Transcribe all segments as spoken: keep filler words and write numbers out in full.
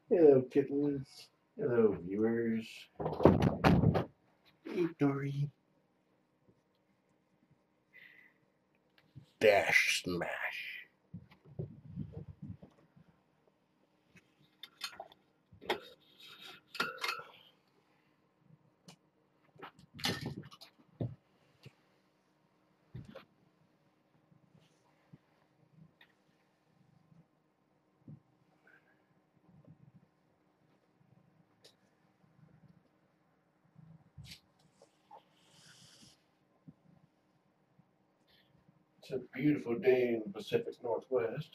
Hello, kittens. Hello, viewers. Hey, Dory. Dash smash. It's a beautiful day in the Pacific Northwest.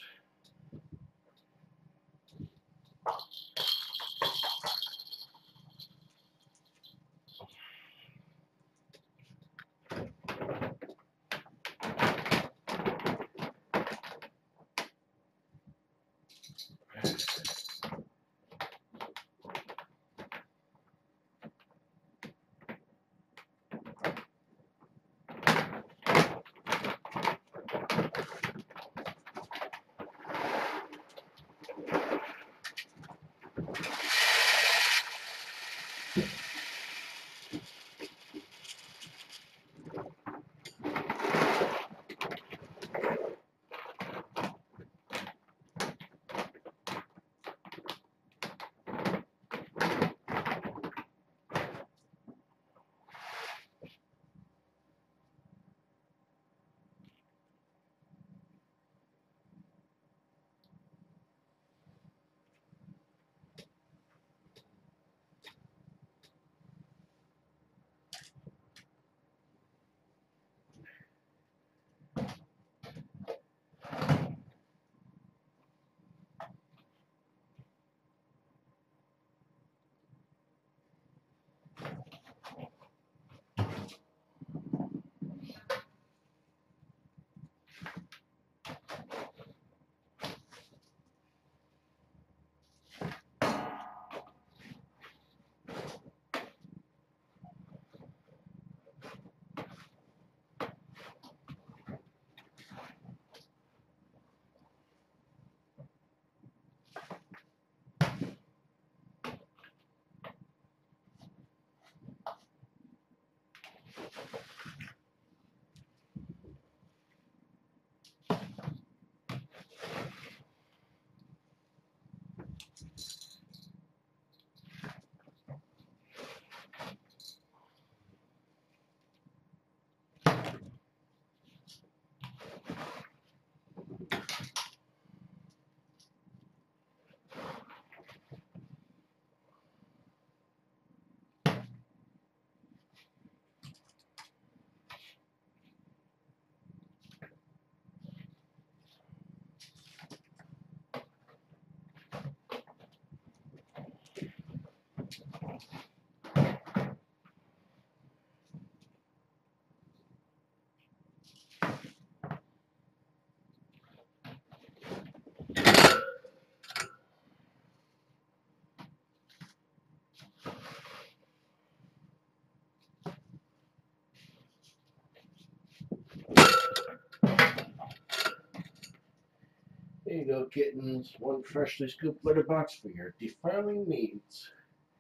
There you go, kittens. One freshly scooped litter box for your defiling needs.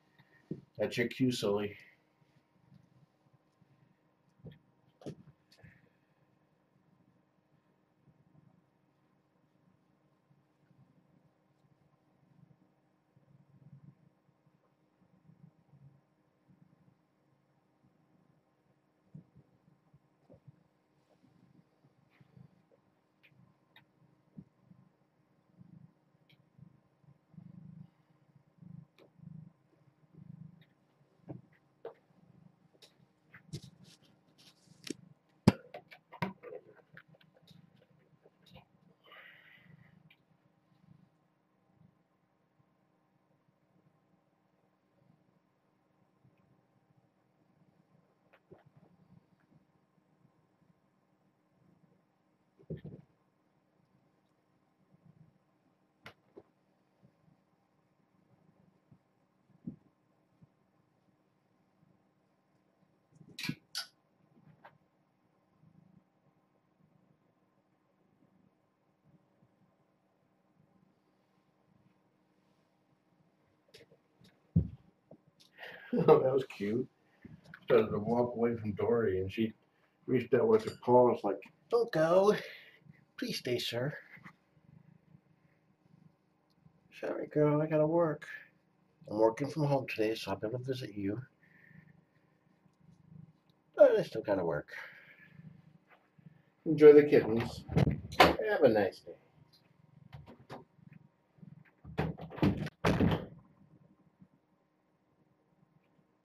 That's your cue, Sulley. Oh, that was cute. Started to walk away from Dory, and she reached out with her paws like, "Don't go. Please stay, sir." Sorry, girl, I gotta work. I'm working from home today, so I'll be able to visit you. But I still gotta work. Enjoy the kittens. Have a nice day.